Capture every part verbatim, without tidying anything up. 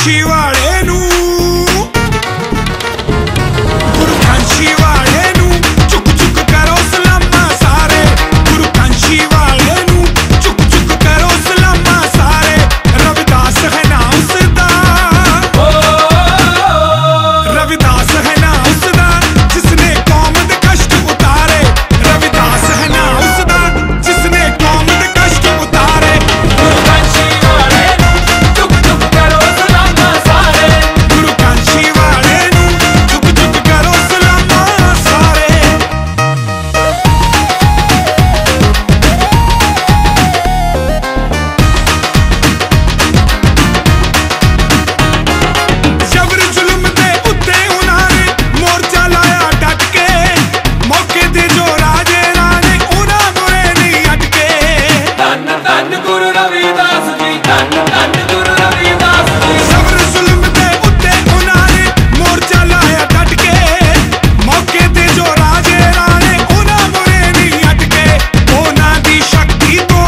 कांची वाले नू गुरु कांची वाले नू चुक चुक करो सलामा सारे गुरु कांची वाले नू चुक चुक करो सलामा सारे रविदास है ना उसदा रविदास है ना उसदा जिसने कौम दे कष्ट उतारे रविदास है ना उसदा जिसने कौम दे कष्ट उतारे गुरु कांची वाले नू चुक चुक करो सलामा सारे गुरु कांची वाले नू चुक चुक करो सलामा सारे जबर जुल्म दे उत्ते उन्हां ने मोर्चा लाया डट के मौके दे जो राजे राणे उन्हां मुरे नहीं अटके धन धन गुरु रविदास जी धन धन गुरु रविदास जी जबर जुल्म दे उत्ते उन्हां ने मोर्चा लाया डट के मौके दे जो राजे राणे उन्हां मुरे नहीं अटके उन्हां दी शक्ति तो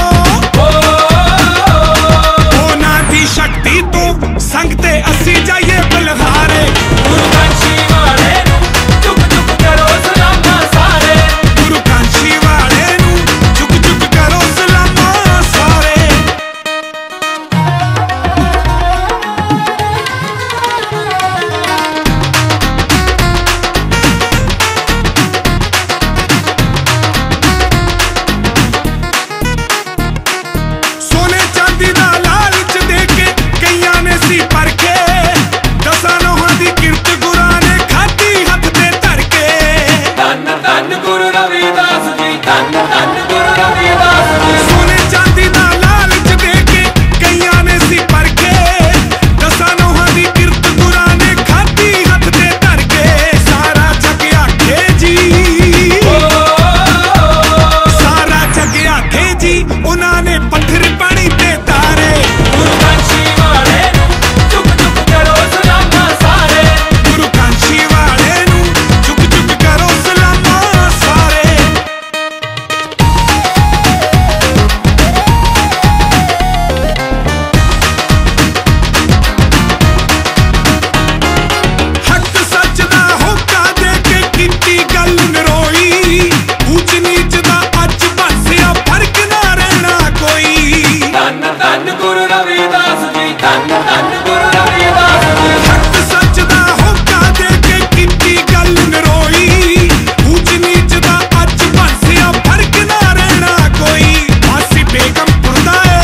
उन्हां दी शक्ति तो संग ते असी जाइए बलहारे गुरु कांची वाले नू चुक चुक करो सलामा सारे गुरु कांची वाले नू चुक चुक करो सलामा सारे सोने चांदी दा लालच दे के कईयां ने सी परखे दसां नौहां दी किरत गुरां ने खाधी हथ ते धर के धन धन गुरु रविदास जी धन धन गुरु रविदास जी सोने चांदी दा लालच दे के कईयां ने सी परखे दसां नौहां दी किरत गुरां ने खाधी हथ ते धर के सारा जग आखे जी सारा जग आखे जी उन्हां ने पत्थर पानी ते तारे गुरु कांची वाले नू चुक चुक करो सलामा सारे गुरु कांची वाले नू चुक चुक करो सलामा सारे हक सच दा होका दे के कीती गल नरोई ऊंच नीच दा अज बसिया फर्क ना रहना कोई धन धन गुरु रविदास जी धन धन गुरु रविदास जी हक सच दा होका दे के कीती गल नरोई ऊंच नीच दा अज बसिया फर्क ना रहना कोई बासी बेगमपुर दा ए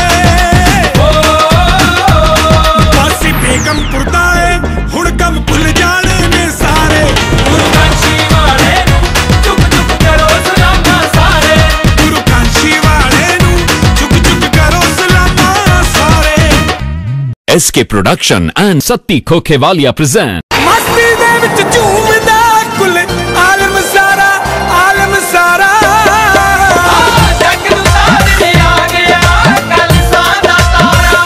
बासी बेगमपुर दा ए हुण कम भुल जाने ने सारे गुरु कांची वाले नू चुक चुक करो सलामा सारे गुरु कांची वाले नू चुक चुक करो सलामा सारे SK production and Satti Khokhewalia present मस्ती दे विच झूमदा कुल आलम सारा आलम सारा जग नूं साथ दे आ गया कल सादा तारा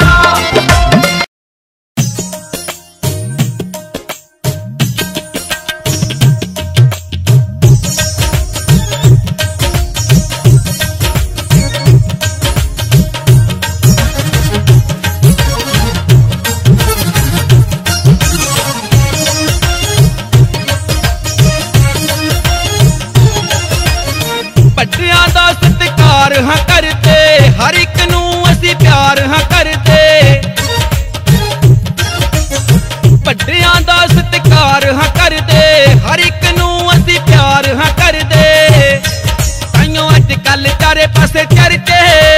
ਵੱਡਿਆਂ ਦਾ ਸਤਿਕਾਰ ਹਾਂ ਕਰਦੇ ਹਰ ਇੱਕ ਨੂੰ ਅਸੀਂ ਪਿਆਰ ਹਾਂ ਕਰਦੇ ਵੱਡਿਆਂ ਦਾ ਸਤਿਕਾਰ ਹਾਂ ਕਰਦੇ ਹਰ ਇੱਕ ਨੂੰ ਅਸੀਂ ਪਿਆਰ ਹਾਂ ਕਰਦੇ ਤਾਈਓ ਅੱਜ ਕੱਲ ਚਾਰੇ ਪਾਸੇ ਚਰਚੇ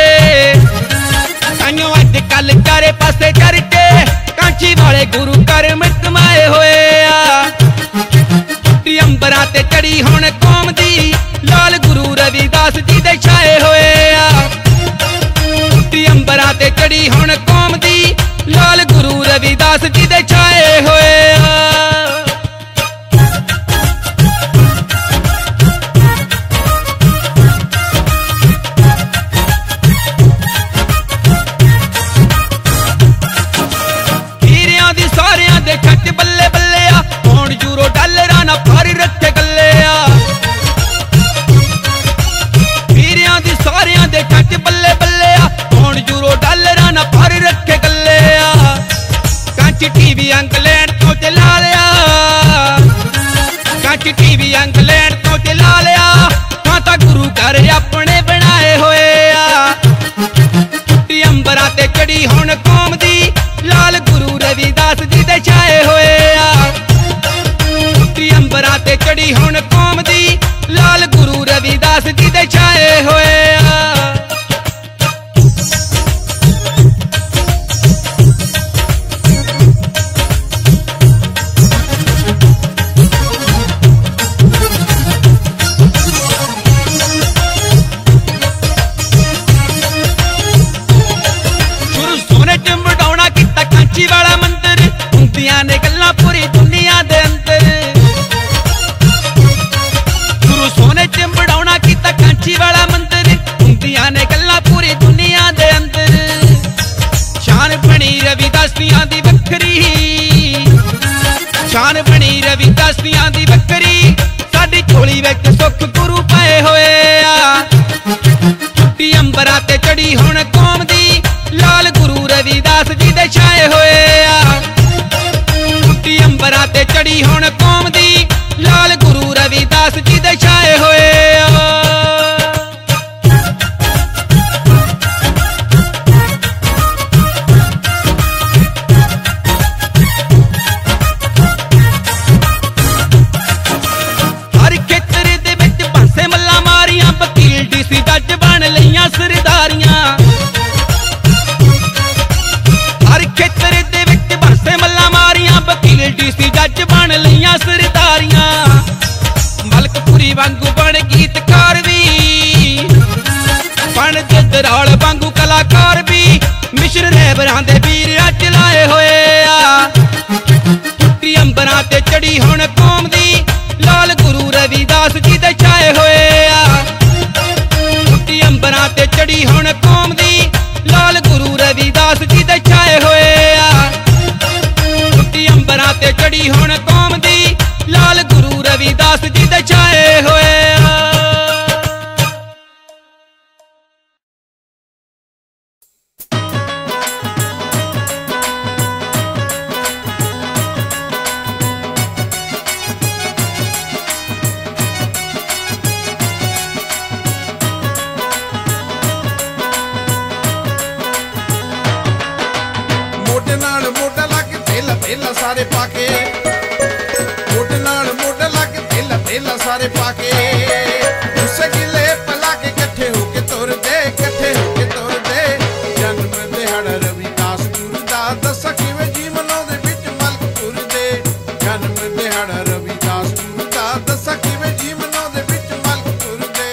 ਤਾਈਓ ਅੱਜ ਕੱਲ ਚਾਰੇ ਪਾਸੇ ਚਰਚੇ ਕਾਂਚੀ ਵਾਲੇ ਗੁਰੂ ਘਰ ਮਿਟਮਾਏ ਹੋਏ ਆ ਟੁੱਟੀ ਅੰਬਰਾਂ ਤੇ ਚੜੀ ਹੁਣ ਕੌਮ ਦੀ ਲਾਲ ਗੁਰੂ ਰਵਿਦਾਸ ਜੀ ਦੇ ਛਾਏ ਹੋਏ ਆ ਟੁੱਟੀ ਅੰਬਰਾਂ ਤੇ ਚੜੀ ਹੁਣ ਕੌਮ ਦੀ ਲਾਲ ਗੁਰੂ ਰਵਿਦਾਸ ਜੀ ਦੇ ਛਾਏ ਹੋਏ ਆ ਹੀਰਿਆਂ ਦੀ ਸਾਰਿਆਂ ਦੇ ਖੱਟ ਬੱਲੇ ਬੱਲੇ ਆ ਹੁਣ ਯੂਰੋ ਡਾਲਰਾਂ ਨਾ ਫਰ ਰੱਖੇ ਗੱਲੇ ਆ ਹੀਰਿਆਂ ਦੀ ਸਾਰਿਆਂ ਦੇ ਖੱਟ ਬੱਲੇ ਬੱਲੇ ਆ ਹੁਣ ਯੂਰੋ ਡਾਲਰਾਂ ਨਾ ਫਰ ਰੱਖੇ ਗੱਲੇ ਆ उदासियां दी बकरी साडी झोली विच सुख गुरु पाए होए आ। छुट्टी अंबरां ते चढ़ी हुण कौम दी लाल गुरु रविदास जी दे छाए होए आ। छुट्टी अंबरां ते चढ़ी हुण कौम दी लाल गुरु रविदास जी दे छाए होए आ। सरदारियां हर खेतर दे विच बरसे मल्ला मारियां वकील डीसी जज बन लियां सरदारियां। मलकपुरी वांगू बन गीतकार भी बन जदराल वांगू कलाकार भी मिश्र रहबरां दे वीर अज लाए होए आ। छुट्टी अंबरां ते चढ़ी हुण कौम दी लाल गुरु रविदास जी दे छाए होए आ। अंबरां ते चढ़ी हुण कौम दी लाल गुरु रविदास जी दे छाए होए आ। छुट्टी अंबरां ते चढ़ी हुण कौम दी लाल गुरु रविदास जी दे छाए होए आ। सारे पाके मोटे नाल मोटे लाके तेला तेला सारे पाके उससे गिले पला के कट्ठे होके तुर दे कट्ठे होके तुर दे। जन्म दिहाड़ा रविदास गुरु दा दसा किवें जीवनों दे विच मलकपुर दे। जन्म दिहाड़ा रविदास गुरु दा दसा किवें जीवनों दे विच मलकपुर दे।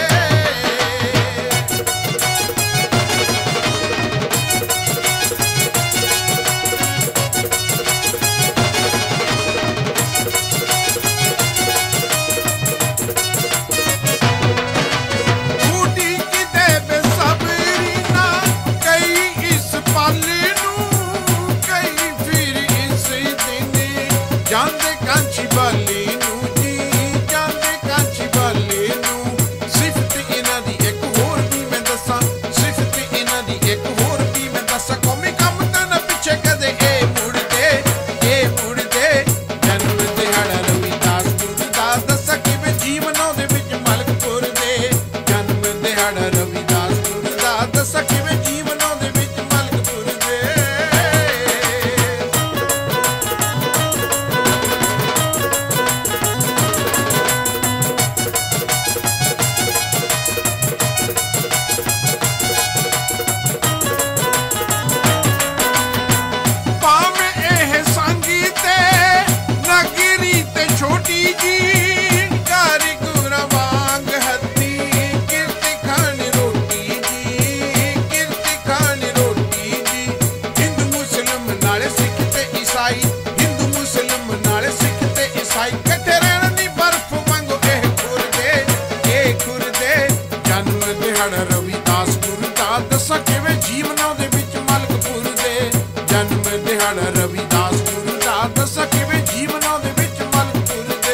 रविदास गुरु दा दसा किवें जीवनों दे विच मलकपुर दे। जन्म दिहाड़ा रविदास गुरु दा दसा किवें जीवनों दे विच मलकपुर दे।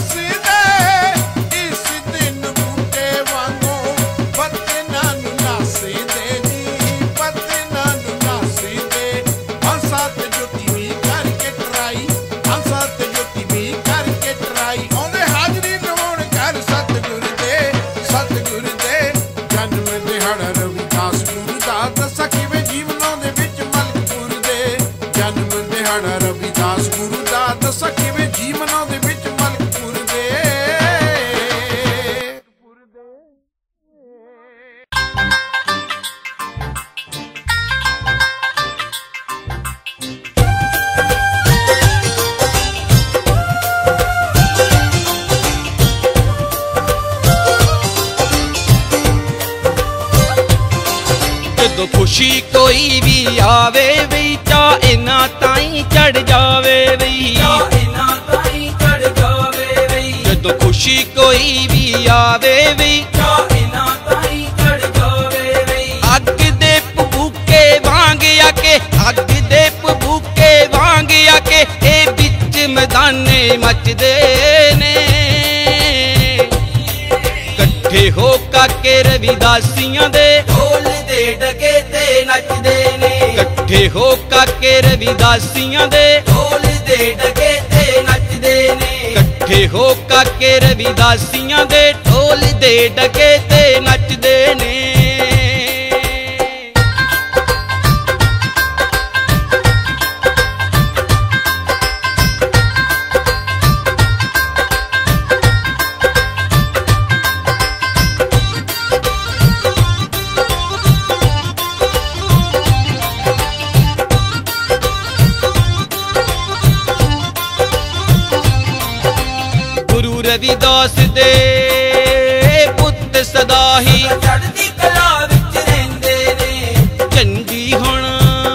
Nas जदों खुशी कोई भी आवे बई चा इना ताई चढ़ जावे बई, जदों खुशी कोई भी आवे बई अग दे भूखे वांग आके, अग दे भूखे वांग आके ए बिच मैदाने मचदे ने। कट्ठे हो काके रविदासियां दे ढोल दे डगे ते नचदे ने, कट्ठे हो काके रविदासियां दे ढोल दे डगे ते नचदे ने, कट्ठे हो काके रविदासियां दे ढोल दे डगे ते नचदे ने। रविदास दे पुत सदा ही चढ़दी कला विच रहिंदे ने, झंडी हुण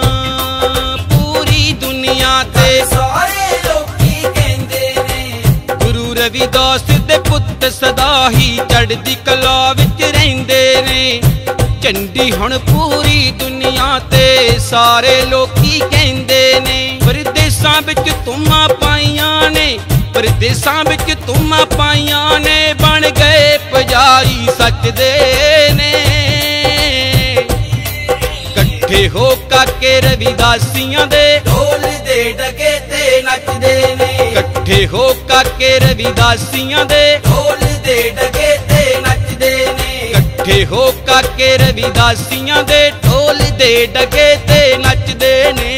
पूरी दुनिया ते सारे लोकी कहंदे ने। गुरु रविदास दे पुत सदा ही चढ़दी कला विच रहिंदे ने, झंडी हुण पूरी दुनिया ते सारे लोकी कहंदे ने। परदेसां विच तुमां पाईयां ने, परदेसां विच तुमां पाईयां ने, बन गए पुजारी सच दे ने। कट्ठे हो काके रविदासियां दे ढोल दे डगे ते नचदे ने, कट्ठे हो काके रविदासियां दे ढोल दे डगे ते नचदे ने, कट्ठे हो काके रविदासियां दे ढोल दे डगे ते नचदे ने।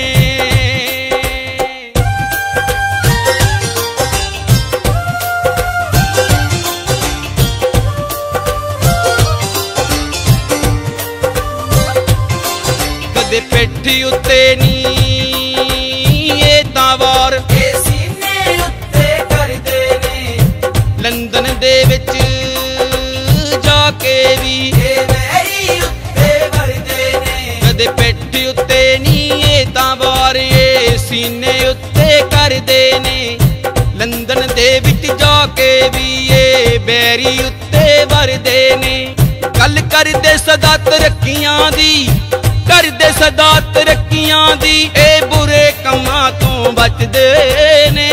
कदे पिठी उत्ते नी ए तां वार ए सीने उत्ते करदे ने, लंदन दे विच जाके भी ए वैरी उत्ते करदे ने। कदे पिठी उत्ते नी ए तां वार ए सीने उत्ते करदे ने, लंदन दे विच जाके भी ए बैरी उत्ते वरदे ने। गल करदे सदा तरक्कियां दी, करदे सदा तरक्कियां दी, ए बुरे कमां तो बचदे ने।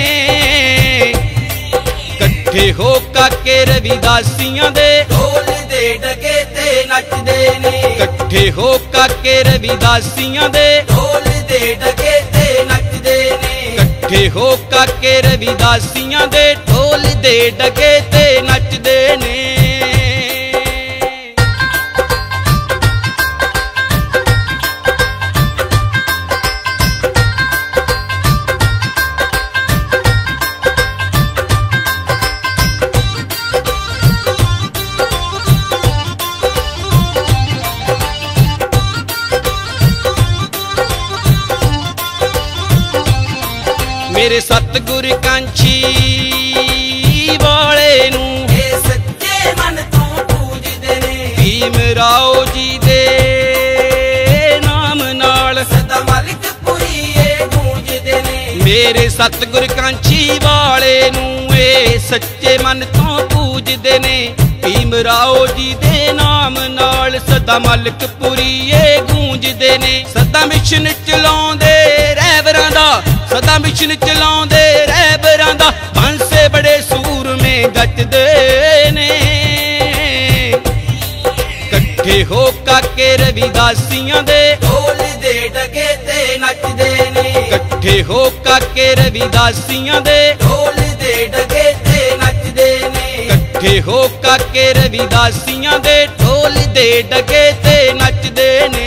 कट्ठे हो काके रविदासियां दे ढोल दे डगे ते नचदे ने, कट्ठे हो काके रविदासियां दे ढोल दे डगे ते नचदे ने, कट्ठे हो काके रविदासियां दे ढोल दे डगे ते नचदे ने। मेरे सतगुर कांछी वाले नू ए सच्चे मन तो पूजदे ने, भीम राव जी दे नाम नाल सदा मलकपुरी ए गूंजदे ने। मेरे सतगुर कांछी वाले नू ए सच्चे मन तो पूजदे ने, भीम राव जी दे नाम नाल सदा मलकपुरी ए गूंजदे ने। सदा मिशन चलाउंदे रहबरां दा, सदा मिशन चलाउंदे रहबरां दा, हंसे बड़े सूर में गचदे ने। कट्ठे हो काके रविदासियां दे ढोल दे डगे ते नचदे ने, कट्ठे हो काके रविदासियां दे ढोल दे डगे ते नचदे ने, कट्ठे हो काके रविदासियां दे ढोल दे डगे ते नचदे ने।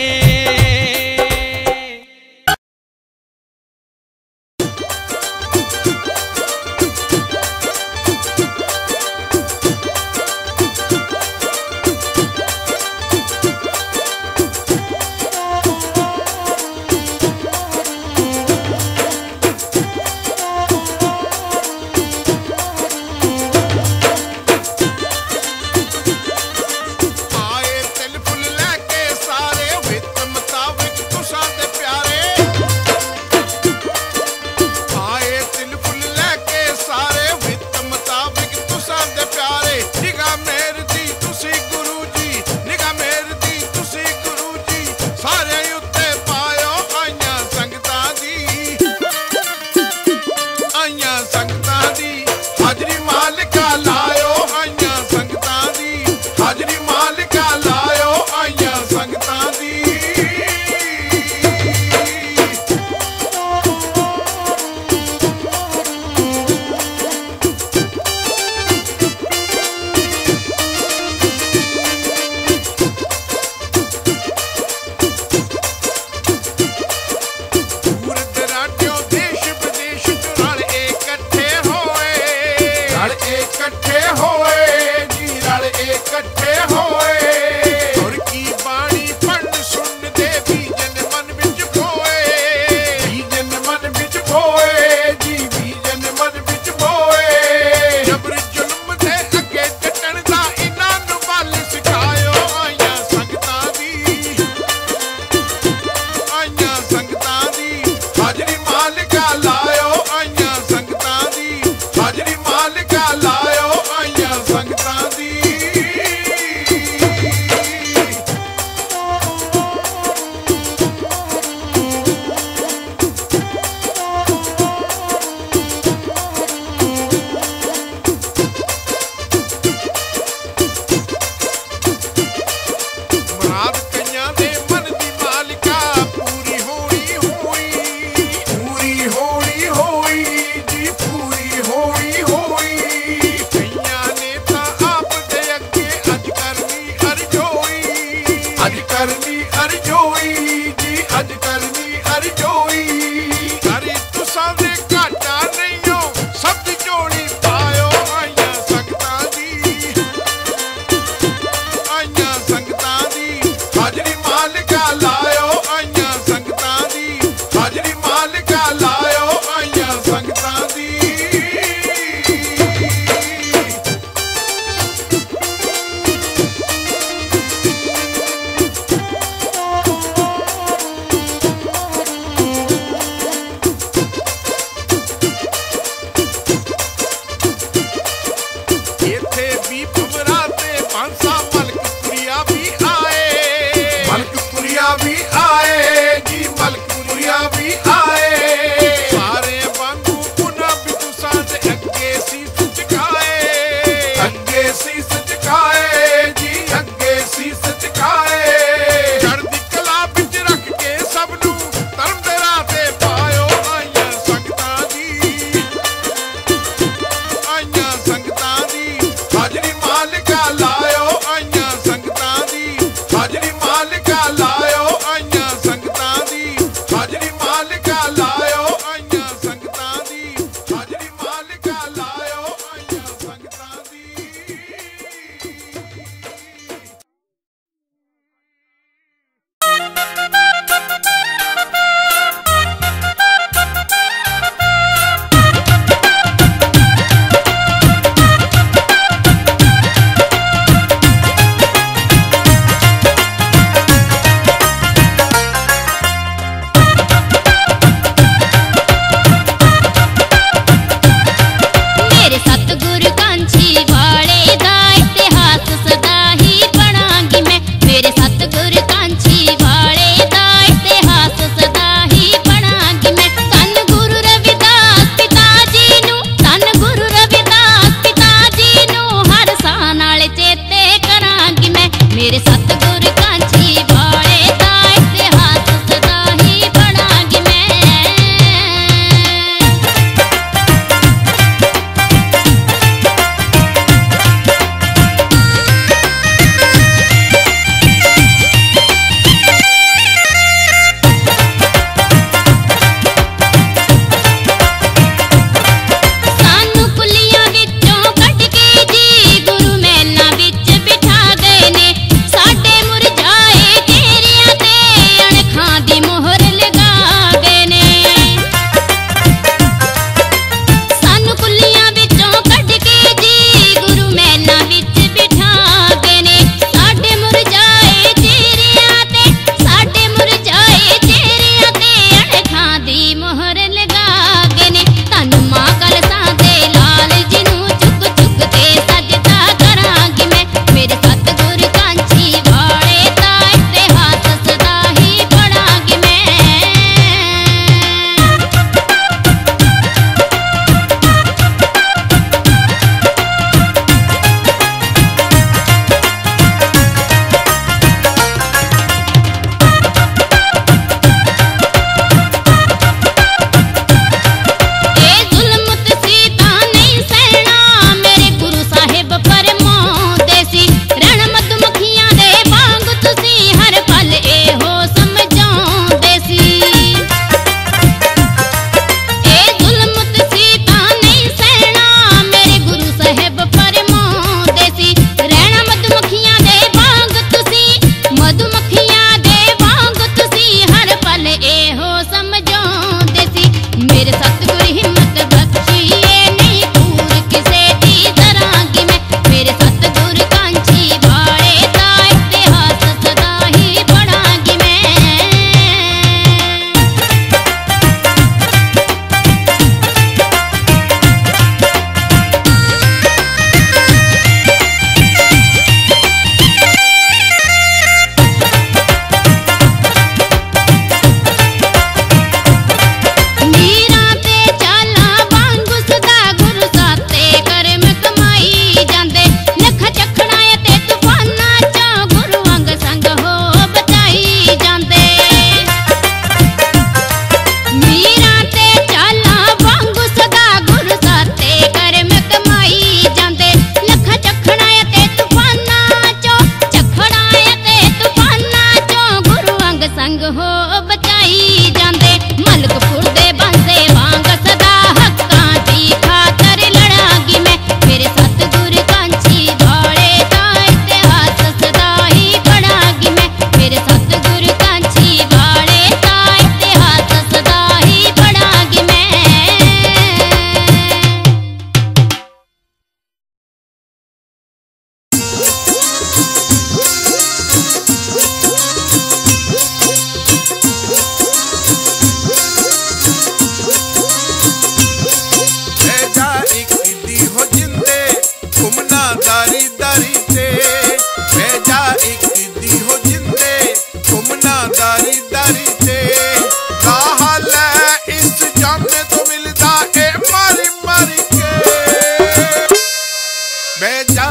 आए तिल फुल लैके सारे विच कट्ठे होए गुर की बाणी पढ़ सुन दे बीजन मन विच बोए बीजन मन विच बोए जी बीजन मन विच बोए जबर जुल्म दे अगे डटण दा इन्हां नूं बल सिखायो आइयां संगतां दी आइयां संगतां दी हाजरी मालिका लायो आइयां संगतां दी हाजरी मालिका लायो आइयां संगतां दी मुराद कईयां दे मन दी मालिका पूरी होनी होई पूरी होनी होई जी पूरी होनी होई कईयां ने तां आप दे अगे अज करनी अरजोई अज करनी अरजोई जी अज करनी अरजोई करी तुसां दे घाटा नहीं हो सब दी झोली पायो आइयां संगतां दी आइयां संगतां दी हाजरी मालिका लायो आइयां संगतां दी हाजरी मालिका लायो आइयां संगतां दी इत्थे भी भमराते पांसा मलकपुरिया भी आए मलकपुरिया भी आए जी मलकपुरिया भी आए सारे वांगू पुना भी तुसां दे अगे सीस झुकाए अगे सीस झुकाए जी अगे सीस झुकाए चढ़दी कला विच रख के सब नूं धर्म दे राह ते पायो आइयां संगतां दी आइयां संगतां दी हाजरी मालिका लायो आइयां संगतां दी हाजरी मालिका लायो आइयां संगतां दी हाजरी मालिका लायो आइयां संगतां दी हाजरी मालिका लायो आइयां संगतां दी मेरे सतगुरु कांची वाले दा इतिहास सदा ही पढ़ांगी मैं मेरे सतगुरु कांची वाले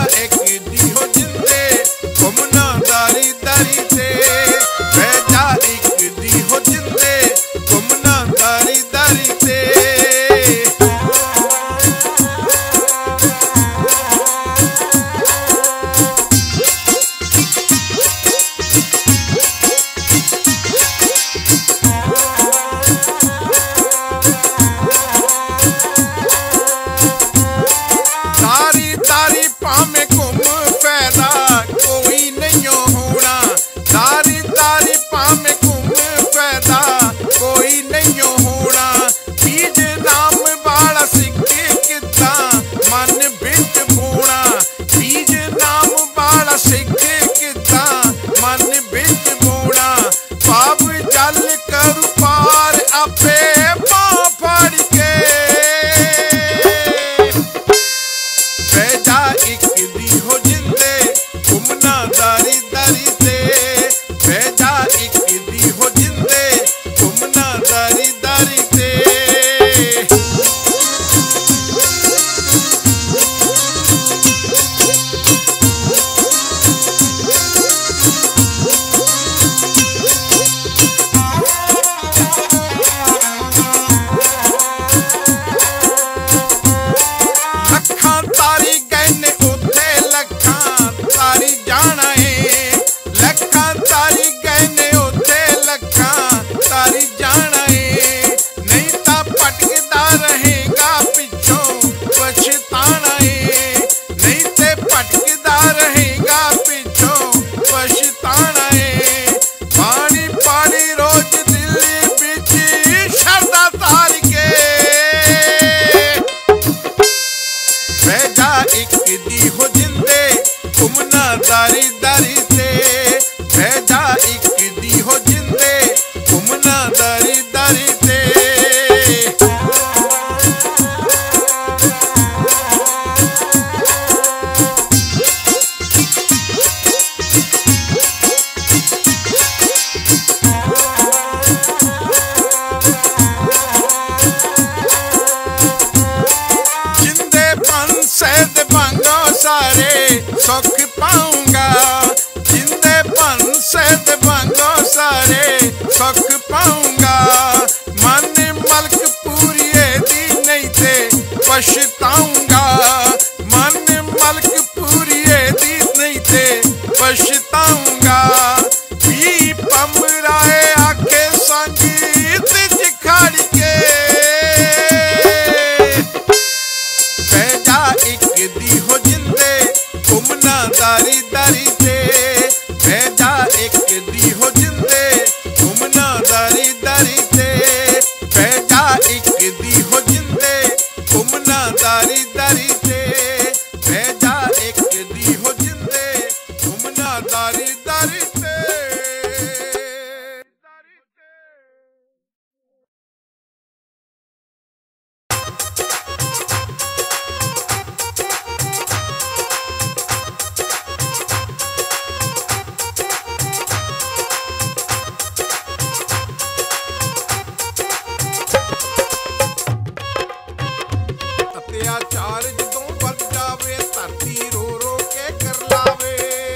एक दी हो जिंदे घूमना दारी दारी ते बह जा एक दी हो जिंदे घूमना दारी दारी ते सुख पाऊंगा जिंदे पन से दबांगो सारे सुख पाऊंगा मन मलक पूरी दी नहीं ते पछताऊंगा मन मलक पूरी दी नहीं ते पछताऊंगा भी पमराए आखे संगीत चिखाड़ के भेजा एक दी हो जिंदे घूमना दारी दारी ते भेजा एक दी हो जिंदे घूमना दारी दारी ते भेजा एक दी हो जिंदे घूमना दारी दारी ते भेजा एक दी हो जिंदे घूमना दारी दारी ते अत्याचार जदों वध जावे धरती रो रो के कर लावे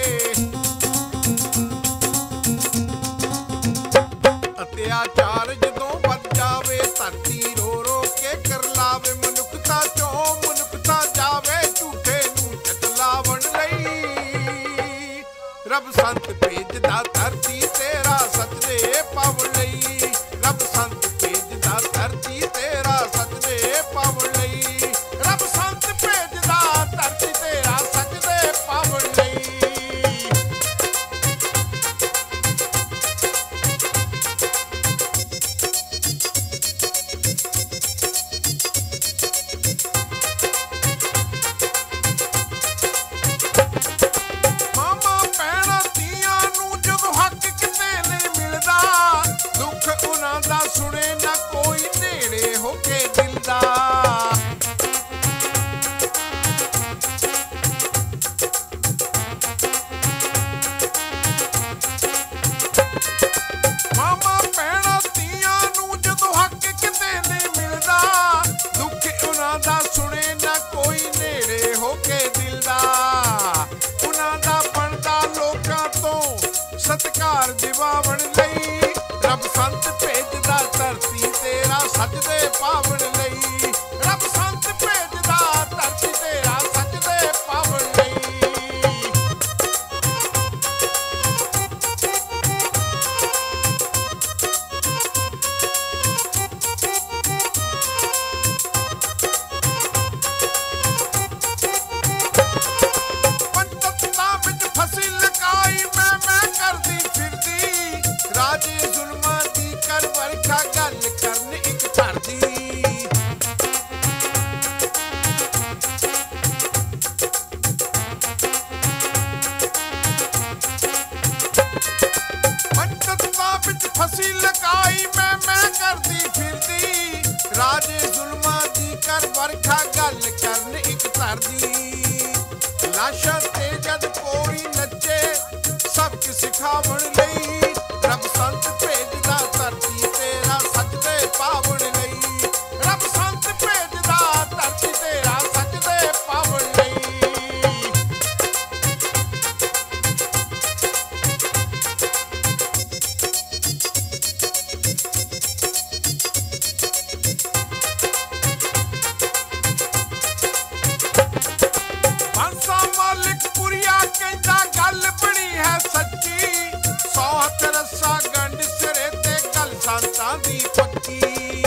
अत्याचार जदों वध जावे धरती रो रो के कर लावे मनुखता चो मनुखता जावे झूठे नूं चटलावण लई रब संत भेजदा धरती तेरा सजदे पावण लई रब संत भेजदा धरती तेरा सजदे पावण लई रब संत भेजदा धरती तेरा सजदे पावण लई मामा भैणां धीआं नूं जदों हक ਸਜਦੇ ਪਾਵਨ ਲਈ ਰੱਬ ਸੰਤ ਭੇਜਦਾ ਧਰਤੀ ਤੇਰਾ ਸਜਦੇ ਪਾਵਨ ਲਈ ਪੰਚਤਤਾਂ ਵਿੱਚ ਫਸੀ ਲਕਾਈ ਮੈਂ ਮੈਂ ਕਰਦੀ ਫਿਰਦੀ ਰਾਜੇ ਜ਼ੁਲਮਾਂ ਦੀ ਕਰ ਵਰਖਾ ਗੱਲ ਕਰਨ ਇੱਕ ਧਰਦੀ ਪੰਚਤਤਾਂ ਵਿੱਚ ਫਸੀ ਲਕਾਈ ਮੈਂ ਮੈਂ ਕਰਦੀ ਫਿਰਦੀ ਰਾਜੇ ਜ਼ੁਲਮਾਂ ਦੀ ਕਰ ਵਰਖਾ ਗੱਲ ਕਰਨ ਇੱਕ ਧਰਦੀ ਲਾਸ਼ਾਂ ਤੇ ਜਦ ਕੋਈ ਨੱਚੇ ਸਭ ਕਿ ਸਿਖਾਵਣ ਲਈ ਰੱਬ ਸੰਤ ਭੇਜਦਾ ਧਰਤੀ ਤੇਰਾ ਸਜਦੇ ਪਾਵਨ ਲਈ ਰੱਬ ਸੰਤ ਭੇਜਦਾ ਧਰਤੀ ਤੇਰਾ ਸਜਦੇ ਪਾਵਨ ਲਈ ਹੰਸਾ ਮਾਲਿਕ ਪੁਰੀਆ ਕਹਿੰਦਾ ਗੱਲ ਬਣੀ ਹੈ ਸੱਚੀ ਸੌ ਹੱਥ ਰੱਸਾ ਗੰਢ ਸਿਰੇ ਤੇ ਗੱਲ ਸੰਤਾਂ ਦੀ ਪੱਕੀ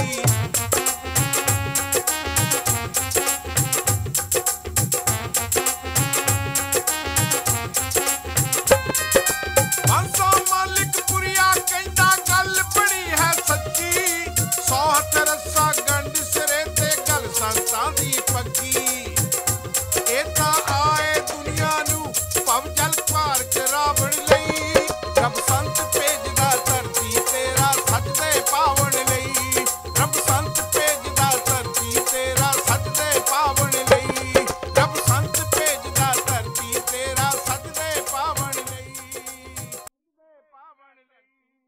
ਹੰਸਾ ਮਾਲਿਕ ਪੁਰੀਆ ਕਹਿੰਦਾ ਗੱਲ ਬਣੀ ਹੈ ਸੱਚੀ ਸੌ ਹੱਥ ਰੱਸਾ ਗੰਢ ਸਿਰੇ ਤੇ ਗੱਲ ਸੰਤਾਂ ਦੀ ਪੱਕੀ ਇਹ ਤਾਂ ਆਏ ਦੁਨੀਆ ਨੂੰ ਭਵ ਜਲ ਪਾਰ ਕਰਾਵਣ ਲਈ ਰੱਬ ਸੰਤ ਭੇਜਦਾ ਧਰਤੀ ਤੇਰਾ ਸਜਦੇ ਪਾਵਨ ਲਈ ਰੱਬ ਸੰਤ ਭੇਜਦਾ ਧਰਤੀ ਤੇਰਾ ਸਜਦੇ ਪਾਵਨ ਲਈ ਰੱਬ ਸੰਤ ਭੇਜਦਾ ਧਰਤੀ ਤੇਰਾ ਸਜਦੇ ਪਾਵਨ ਲਈ ਪਾਵਨ ਲਈ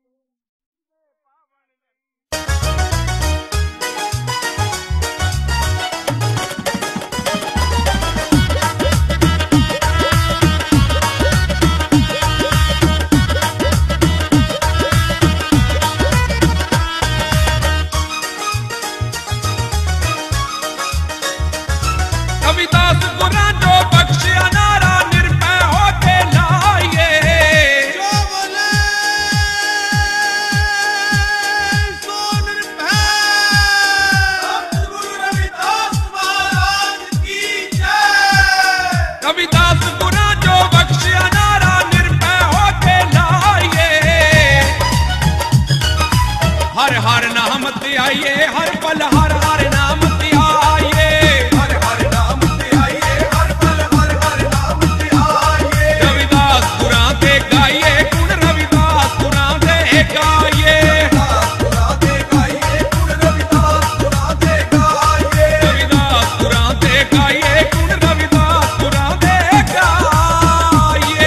ਰਵਿਦਾਸ ਗੁਰਾਂ ਜੋ ਬਖਸ਼ਿਆ ਨਾਰਾ ਨਿਰਭੈ ਹੋ ਕੇ ਲਾਈਏ ਜੋ ਬੋਲੇ ਸੋ ਨਿਰਭੈ ਸਤਿਗੁਰੂ ਰਵਿਦਾਸ ਮਹਾਰਾਜ ਕੀ ਜੈ ਰਵਿਦਾਸ ਗੁਰਾਂ ਜੋ ਬਖਸ਼ਿਆ ਨਾਰਾ ਨਿਰਭੈ ਹੋ ਕੇ ਲਾਈਏ ਹਰ ਹਰ ਨਾਮ ਤੇ ਆਈਏ ਹਰ ਪਲ ਹਰ ਹਰ ਨਾਮ ਤੇ ਆਈਏ ਰਵਿਦਾਸ ਗੁਰਾਂ ਦੇ ਗਾਈਏ ਗੁਣ ਰਵਿਦਾਸ ਗੁਰਾਂ ਦੇ ਗਾਈਏ ਰਵਿਦਾਸ ਗੁਰਾਂ ਦੇ ਗਾਈਏ ਰਵਿਦਾਸ ਗੁਰਾਂ ਦੇ ਗਾਈਏ ਗੁਣ ਰਵਿਦਾਸ ਗੁਰਾਂ ਦੇ ਗਾਈਏ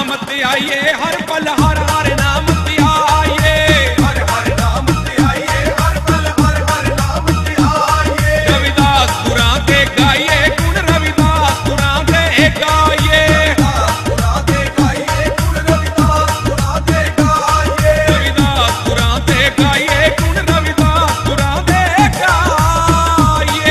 नाम ते आइए हर पल हर हर नाम ते आइए हर हर नाम ते आइए हर पल हर हर नाम ते आइए रविदास गुरां ते गाइए गुण रविदास गुरां ते गाइए गुरां ते गाइए गुण रविदास गुरां ते गाइए रविदास गुरां ते गाइए गुण रविदास गुरां ते गाइए।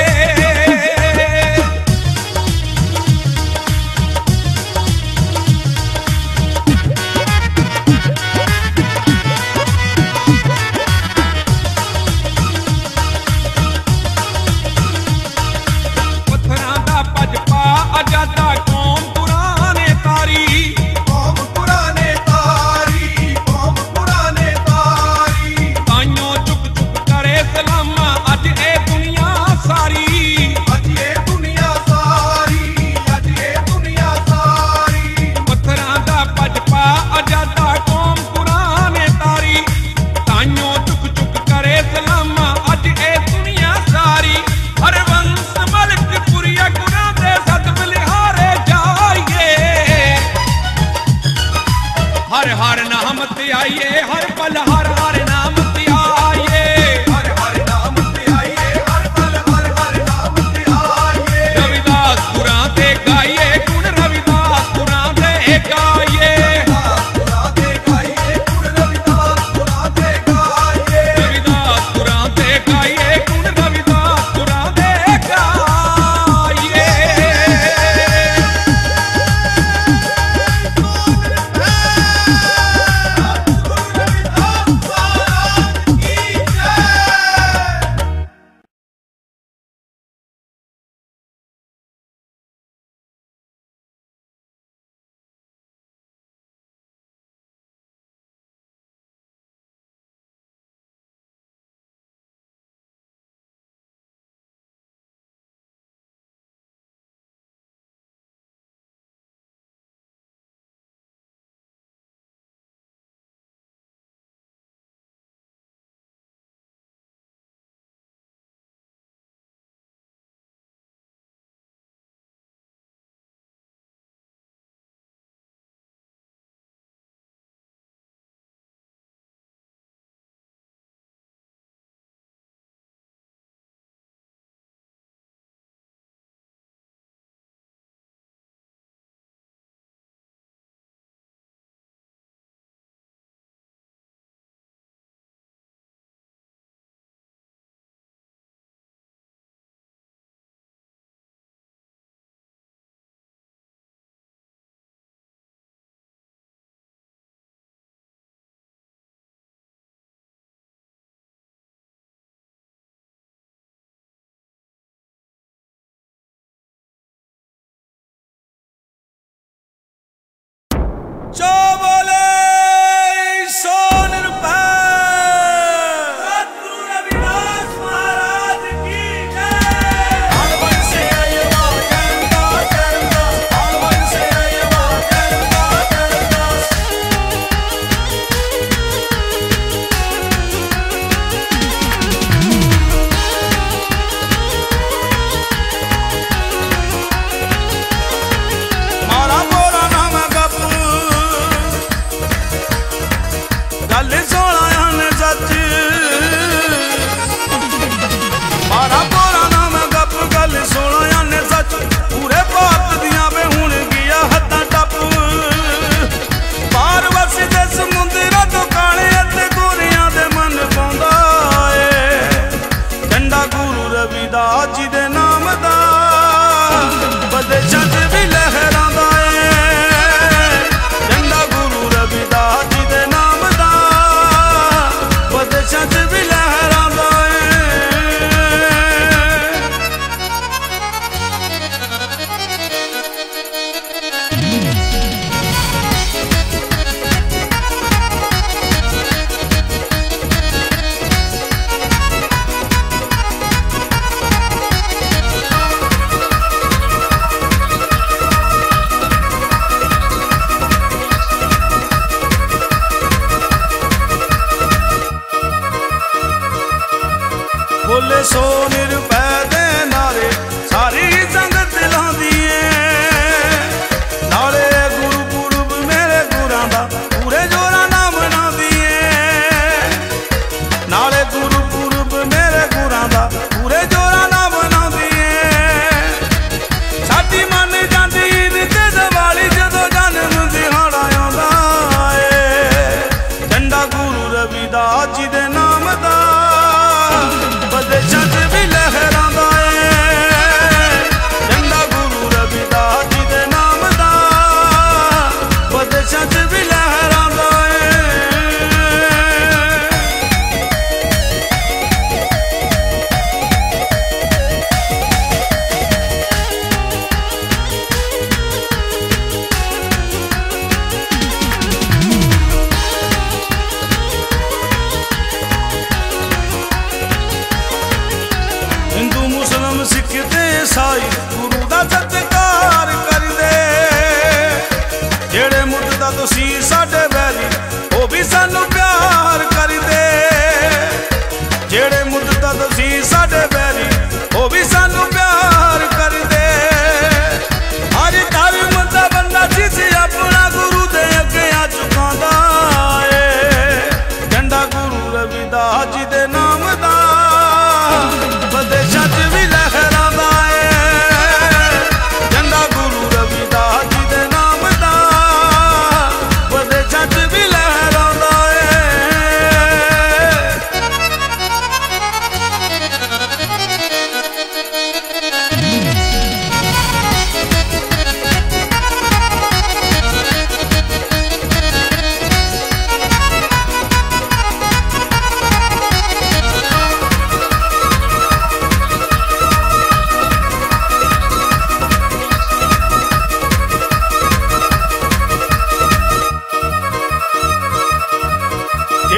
पत्थरां दा भजपा आजादा कौम पुराने तारी कौम पुराने तारी कौम पुराने तारी ताइयों चुक चुक करे सलामा अज ए दुनिया सारी अज ए दुनिया सारी अज ए दुनिया सारी पत्थरां दा भजपा आजादा कौम पुराने तारी ताइयों चुक चुक करे सलामा अज ए दुनिया सारी हर वंश मलक पुरिया गुना दे सत बलिहारे जाइए हर हर नाम ते आइए हर पल हर हर नाम ते आइए हर हर नाम ते आइए हर पल हर हर नाम ते आइए रविदास गुरां ते गाइए गुण रविदास गुरां ते गाइए गुरां ते गाइए गुण रविदास गुरां ते गाइए रविदास गुरां ते गाइए गुण रविदास गुरां ते गाइए। कौन है गुरु रविदास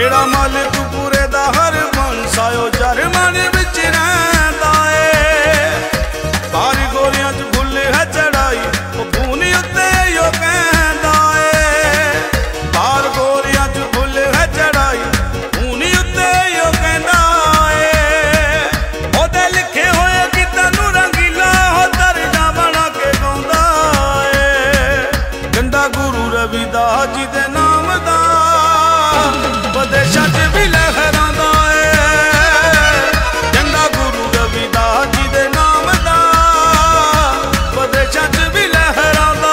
जेड़ा मालिक पूरे दा हर बनसायो जरमान विच रहिंदा ए बार गोरियां च फुल है चढ़ाई ओ खूनी उत्ते यो कहंदा ए बार गोरियां च फुल है चढ़ाई खूनी उत्ते यो कहंदा ए ओदे लिखे होए गीतां नूं रंगीला हो दर्जा बना के गाउंदा ए गंदा गुरु रविदास जी दे नाम दा विदेशां च भी लहरांदा ए चंगा गुरु रविदास जी दे नाम दा विदेशां च भी लहरांदा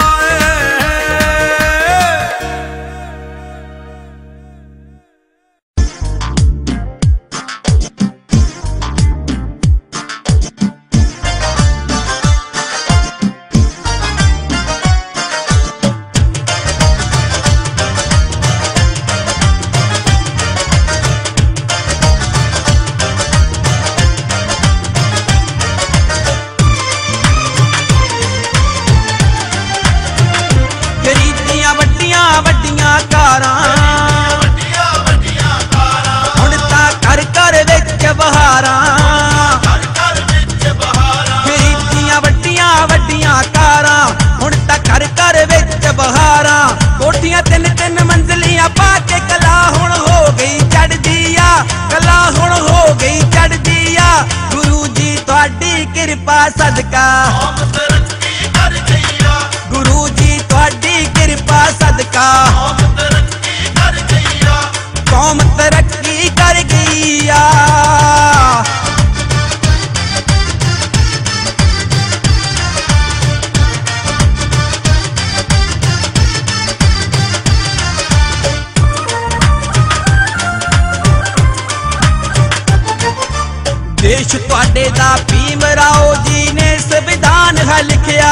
कृपा सदका गुरु जी तुहाडी कृपा सदका कौम तरक्की कर गई आ देश तुहाडे दा भीमराव जी ने संविधान है लिखिया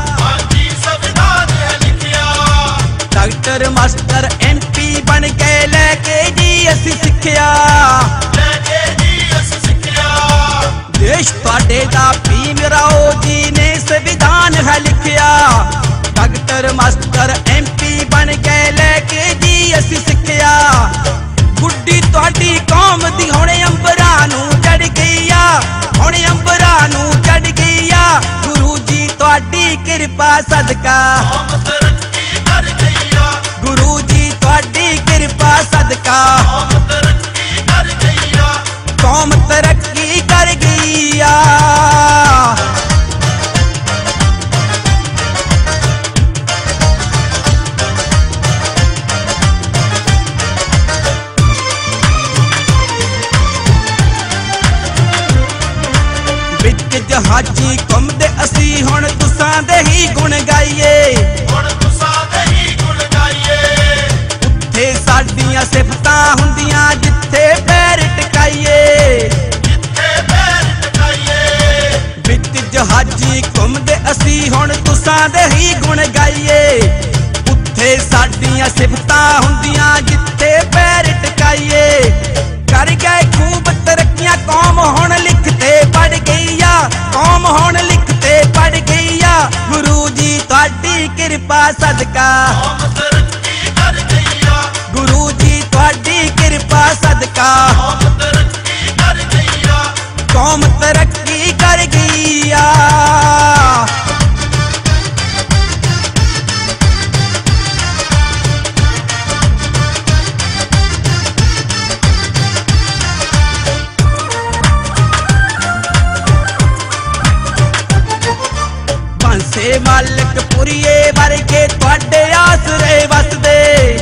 डॉक्टर मास्टर एम पी बन के लेके जी असी सिक्ख्या देश तुहाडे दा भीमराव जी ने संविधान है लिखिया डॉक्टर मास्टर एम पी बन के लेके जी असी सिक्ख्या गुड्डी तुहाडी कौम दी हुणे अंबरां नूं चढ़ गई आ हुणे अंबरां नूं चढ़ गई आ गुरु जी तुहाडी कृपा सदका गुरु जी तुहाडी कृपा सदका कौम तरक्की कर गई आ जहाजी घूमदे असी हुण तुसां दे ही गुण गाइए उत्थे साडियां सिफतां हुंदियां जिथे पैर टकाइए विच जहाजी घूमदे असी हुण तुसां दे ही गुण गाइए उत्थे साडियां सिफतां हुंदियां जिथे पैर टकाइए कर गए खूब तरक्कियां कौम हुण लिखते पढ़ गई आ कौम हुण लिखते पढ़ गई आ गुरु जी तुहाडी कृपा सदका गुरु जी तुहाडी कृपा सदका कौम तरक्की कर गई आ मालिक पुरिए वर्गे तुहाडे आसरे वसदे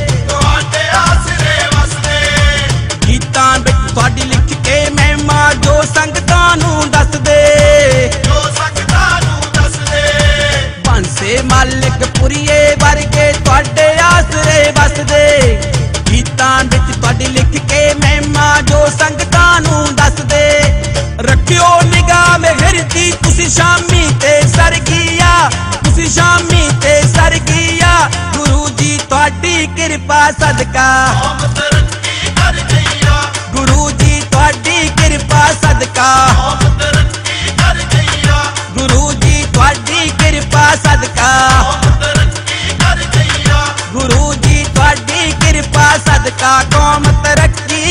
गीतां विच तुहाडी लिख के महिमा जो संगतां नूं दसदे बंसे मालिक पुरिए वर्गे तुहाडे आसरे वसदे गीतां विच तुहाडी लिख के महिमा जो संगतां नूं दसदे रखियो निगाह मेहर दी तुसी शामी ते सरगिया तुसी शामी ते सरगिया गुरु जी तुहाडी कृपा सदका गुरु जी तुहाडी कृपा सदका गुरु जी तुहाडी कृपा सदका गुरु जी तुहाडी कृपा सदका कौम तरक्की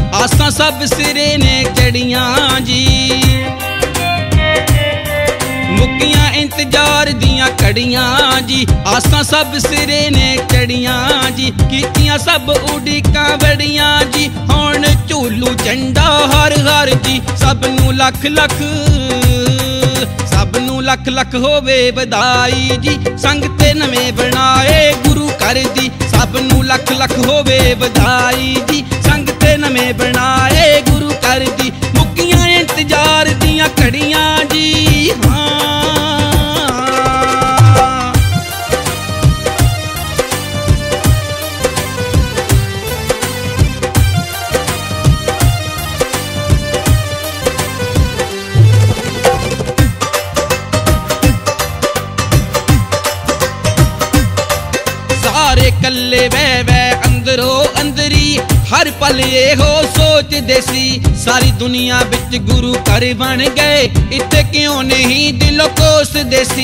आसां सब सिरे ने चढ़ियां जी। मुक्कियां इंतजार दियां घड़ियां जी, आसां सब सिरे ने चढ़ियां जी। कीतियां सब उड़ीकां बड़ियां जी, हुण झूलू झंडा हर हर जी। सब नू लख लख, सब नू लख लख होवे बधाई जी। संग ते नवें बनाए गुरु घर दी, सब नू लख लख होवे बधाई जी। संग ते नवें बनाए गुरु घर दी। मुक्कियां इंतजार दियां घड़ियां जी। हाँ कल्ले बह बह अंदरो अंदरी हर पल ये हो सोचदे सी। सारी दुनिया बिच गुरु घर बन गए, इत्थे क्यों नहीं दिलों कोसदे सी।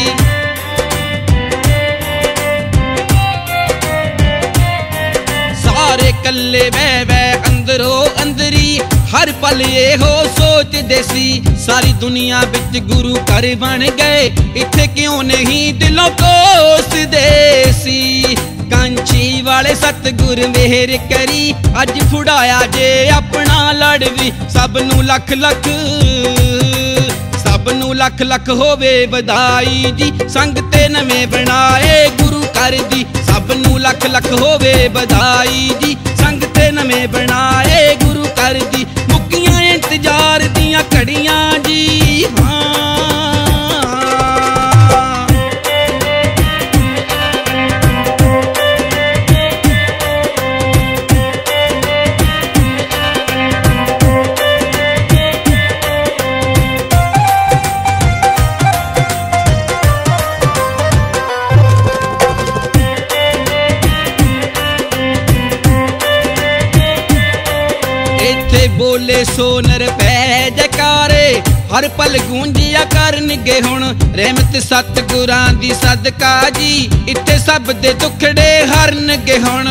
सारे कल्ले बह बह अंदरो अंदरी हर पल ये हो सोचदे सी। सारी दुनिया बिच गुरु घर बन गए, इत्थे क्यों नहीं दिलों कोसदे सी। कांची वाले सतगुर मेहर करी, अज फुड़ाया जे अपना लड़वी। सब नू लख लख, सब नू लख लख होवे बधाई जी। संग ते नवें बनाए गुरु घर दी, सब नू लख लख होवे बधाई जी। संग ते नवें बनाए गुरु घर दी। मुक्कियां इंतजार दियां घड़ियां जी। हाँ बोले सोनर पै जकारे, हर पल गूंजिया करनगे हुण। रहमत सतगुरां दी सदका जी, इत्थे सब दे दुखड़े हरनगे हुण।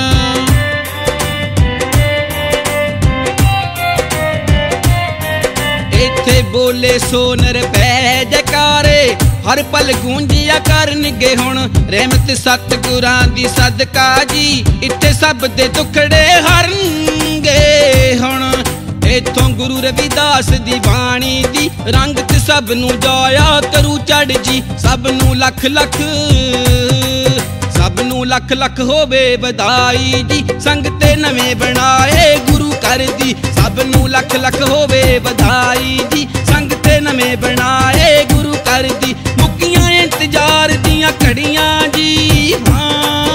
इत्थे बोले सोनर पै जकारे, हर पल गूंजिया करनगे हुण। रहमत सतगुरां दी सदका जी, इत्थे सब दे दुखड़े हरनगे हुण। इथों गुरु रविदास दी बाणी दी रंगत सब नू जाया करू चढ़ जी। सब नू लख लख, सब नू लख लख होवे बधाई जी। संग ते नवें बनाए गुरु घर दी, सब नू लख लख होवे बधाई जी। संग ते नवें बनाए गुरु घर दी। मुक्कियां इंतजार दियां घड़ियां जी। हाँ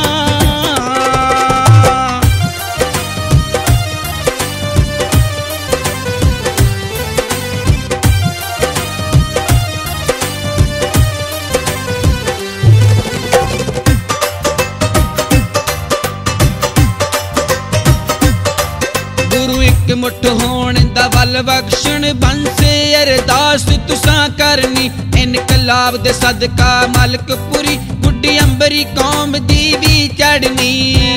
मुठ होण दा वल बख्शण बंसे अरदास तुसां करनी। इनकलाब दे सदका मलकपुरी गुड्डी अंबरी कौम दी भी चढ़नी।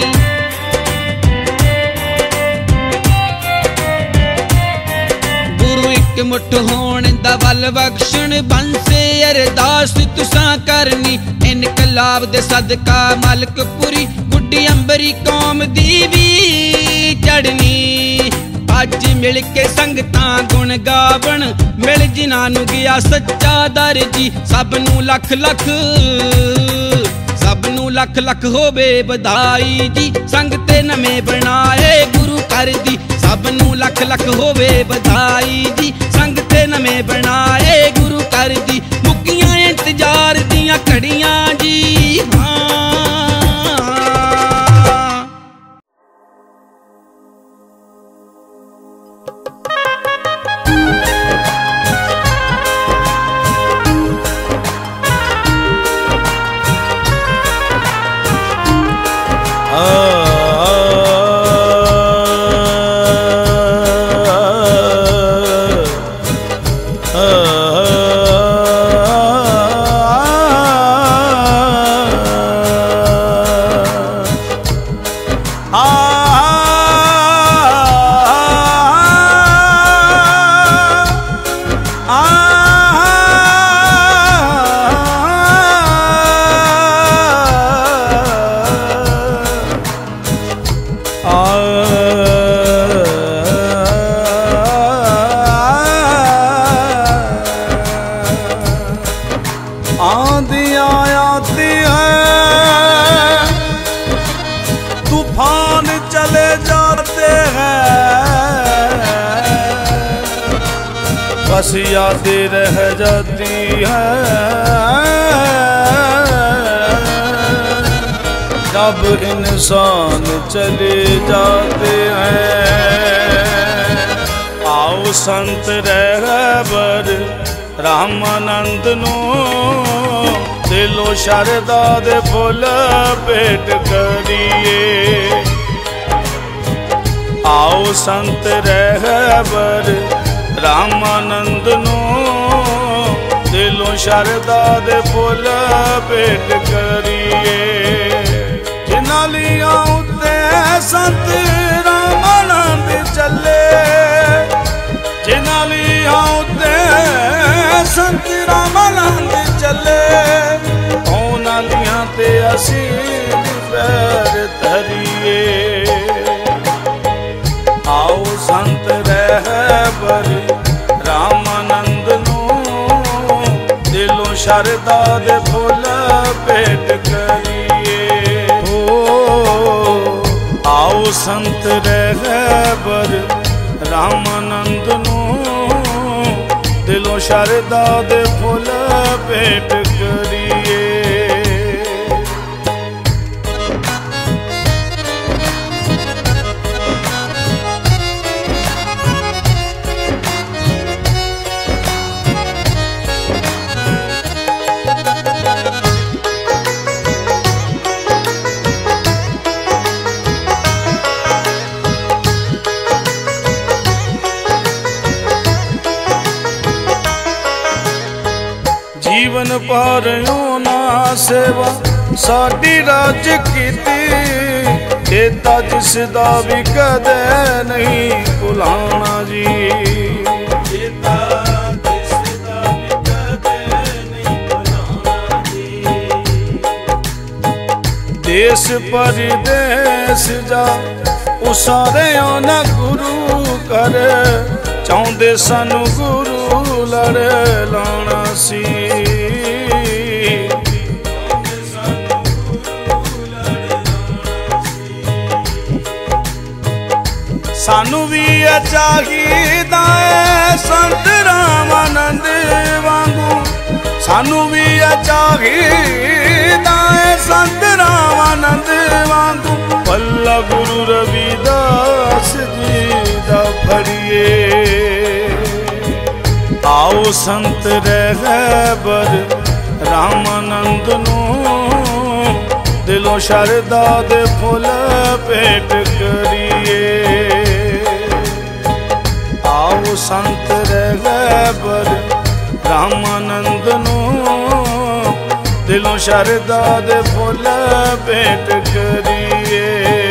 गुरु एक मुठ होण दा वल बख्शण बंसे अरदास तुसां करनी। इनकलाब दे सदका मलकपुरी गुड्डी अंबरी कौम दी भी चढ़नी। अज मिल के संगतां गुण गावण, मिल जिन्हां नू गया सच्चा दर जी। सब नू लख लख, सब नू लख लख होवे बधाई जी। संग ते नवें बनाए गुरु घर दी, सब नू लख लख होवे बधाई जी। संग ते नवें बनाए गुरु घर दी। मुक्कियां इंतजार दियां घड़ियां जी। हाँ बस यादें रह जाती हैं जब इंसान चले जाते हैं। आओ संत रहबर रामानंद नू दिलो शरदा दे फुल भेंट करिए। आओ संत रहबर रामानंद नू दिलो शरदा दे फुल भेंट करिए। जिन्हां लियां उत्ते संत रामानंद चले, जिन्हां लियां उत्ते संत रामानंद चले, उन्हां लियां ते असीं पैर धरिए। आओ संत रहबर रामानंद नू दिलों शरदा दे फुल भेंट करिए। ओ आओ संत रहबर रामानंद नू दिलों शरदा दे फुल भेंट करिए। जीवन भर ना सेवा साडी राज कीती, चेता जिसदा भी कदे नहीं भुलाना जी। चेता जिसदा भी कदे नहीं भुलाना जी। देश परदेस जा उसारे ना गुरु कर, चाहुंदे सानू गुरु लड़ लाना सी। सानू भी चाहिदा है संत रामानंद वांगू, सानू भी चाहिदा है संत रामानंद वांगू। पल्ला गुरु रविदास जी दा फड़िए। आओ संत रहबर रामानंद नू दिलों शरदा दे फुल भेंट करिए। आओ संत रहबर रामानंद नू दिलों शरदा दे फुल भेंट करिए।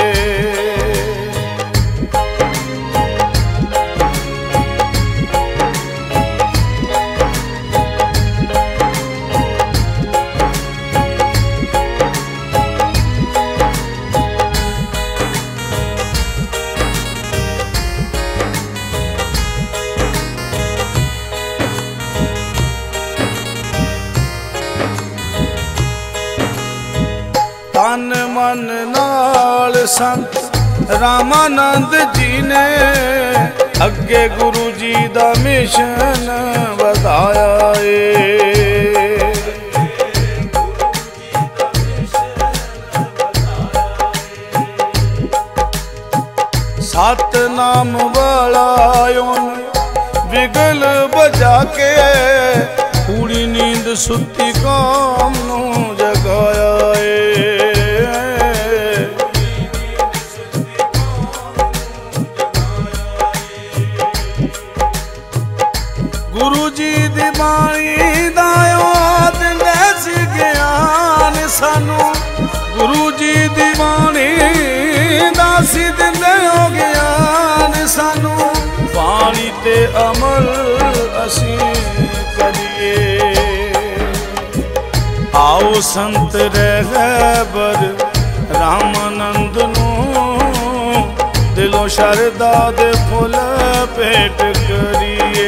तन मन नाल संत रामानंद जी ने अगे गुरु जी दा मिशन वधाया है। सतनाम वाला विगल बजा के पूरी नींद सुती कौम नू जगाया है। गुरु जी दी बाणी दायो दिंदे सी ज्ञान सानू, गुरु जी दी बाणी दासी दिंदे हो ज्ञान सानू। बाणी ते अमल असी करिए। आओ संत रहबर रामानंद नू दिलों शरदा दे फुल भेंट करिए।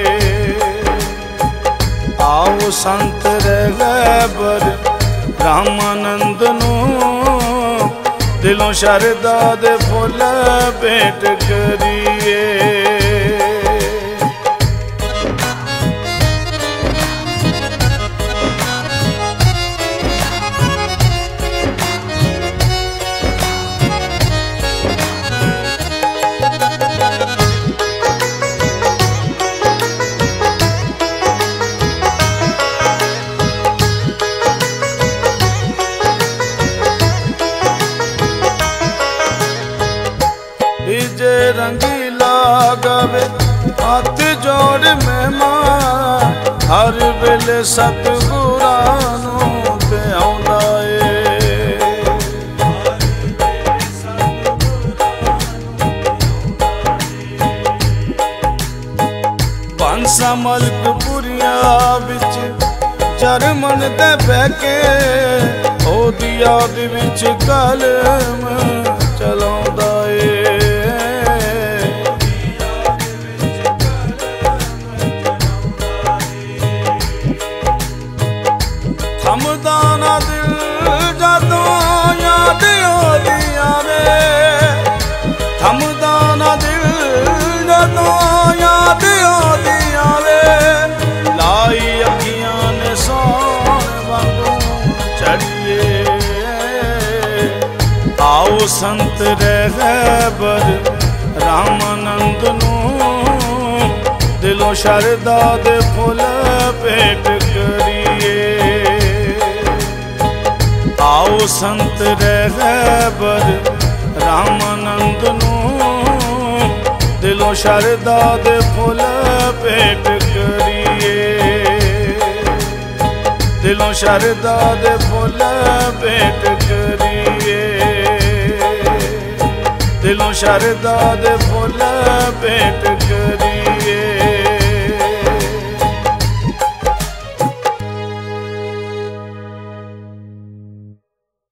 आओ संत रहबर रामानंद नू दिलों शरदा दे फुल भेंट करिए। गावे हथ जोड़ मेहमान हर वेले सतगुरां नूं ध्याउंदा ए। बांसा मलकपुरिया विच चरमन ते बैके ओदी याद विच कलम चलाउंदा ए। थमदा ना दिल जदों याद ओदी आवे थमदा ना दिल जदों याद ओदी आवे लाई अखियां ने सौण वांगू चढ़िए। आओ संत रहबर रामानंद नूं दिलों शरदा दे फुल भेंट करिए। आओ संत रहबर रामानंद नूं दिलों शरदा दे फुल भेंट करिए। दिलों शरदा दे फुल भेंट करिए। दिलों शरदा दे फुल भेंट